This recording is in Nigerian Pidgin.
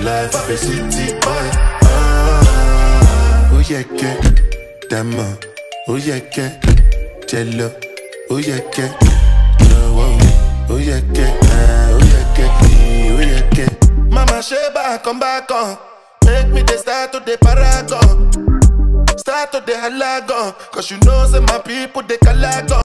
life of a city boy. Oh yeah, get Dama. Oh yeah, get Jello. Oh yeah, get oh yeah, get oh yeah, get oh yeah, get. Mama Sheba, come back on. Make me the start to the paragon. Start to the halagon. Cause you know say my people they calagon.